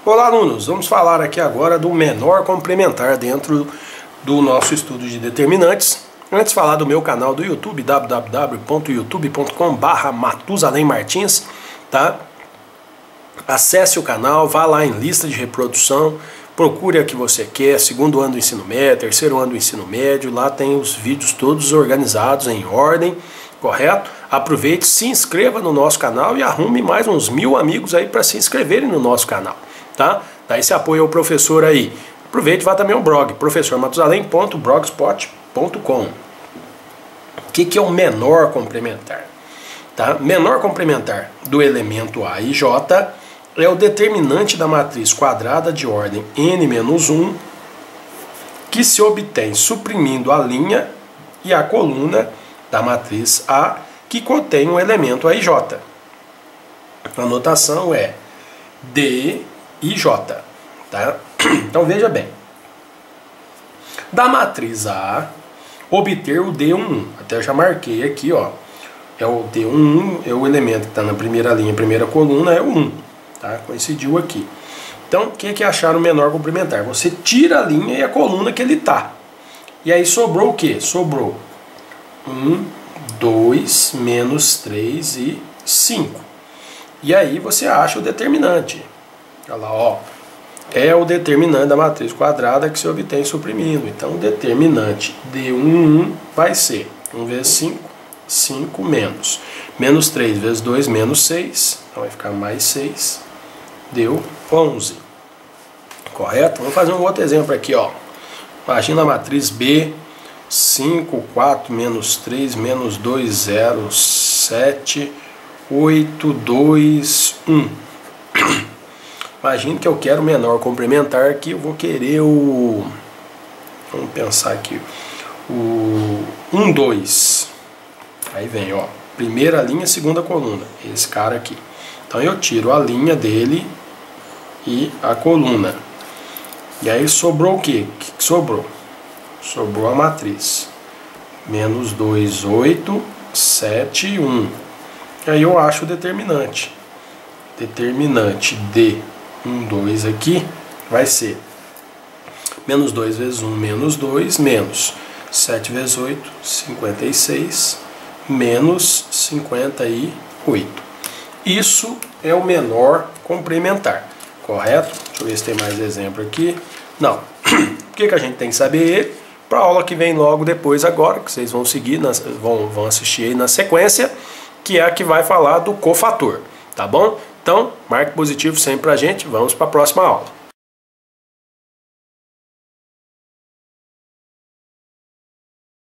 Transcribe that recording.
Olá, alunos! Vamos falar aqui agora do menor complementar dentro do nosso estudo de determinantes. Antes de falar do meu canal do YouTube, www.youtube.com/matusalemmartins, tá? Acesse o canal, vá lá em lista de reprodução, procure a que você quer, segundo ano do ensino médio, terceiro ano do ensino médio, lá tem os vídeos todos organizados em ordem, correto? Aproveite, se inscreva no nosso canal e arrume mais uns 1000 amigos aí para se inscreverem no nosso canal, tá? Dá esse apoio ao professor aí. Aproveite e vá também ao blog, professormatusalem.blogspot.com. O que é o menor complementar? Tá? Menor complementar do elemento A e J é o determinante da matriz quadrada de ordem n-1 que se obtém suprimindo a linha e a coluna da matriz A que contém o elemento A e J. A notação é D e J. Tá? Então veja bem. Da matriz A, obter o D11. Até eu já marquei aqui, ó. É o D11, é o elemento que está na primeira linha, primeira coluna, é o 1. Tá? Coincidiu aqui. Então, o que é achar o menor complementar? Você tira a linha e a coluna que ele está. E aí sobrou o quê? Sobrou 1, 2, menos 3 e 5. E aí você acha o determinante. Olha lá, ó. É o determinante da matriz quadrada que se obtém suprimindo. Então, o determinante D11 vai ser 1 vezes 5, 5 menos. Menos 3 vezes 2, menos 6. Então, vai ficar mais 6. Deu 11. Correto? Vamos fazer um outro exemplo aqui, ó. Imagina a matriz B. 5, 4, menos 3, menos 2, 0, 7, 8, 2, 1. Imagine que eu quero o menor complementar aqui, eu vou querer o... Vamos pensar aqui. O 1, 2. Aí vem, ó. Primeira linha, segunda coluna. Esse cara aqui. Então eu tiro a linha dele e a coluna. E aí sobrou o quê? O que sobrou? Sobrou a matriz. Menos 2, 8, 7, 1. E aí eu acho o determinante. Determinante de 1, 2 aqui vai ser menos 2 vezes 1, menos 2, menos 7 vezes 8, 56, menos 58. Isso é o menor complementar, correto? Deixa eu ver se tem mais exemplo aqui. Não. O que a gente tem que saber? Para a aula que vem logo depois agora, que vocês vão seguir, vão assistir aí na sequência, que é a que vai falar do cofator, tá bom? Então, marque positivo sempre pra gente, vamos para a próxima aula.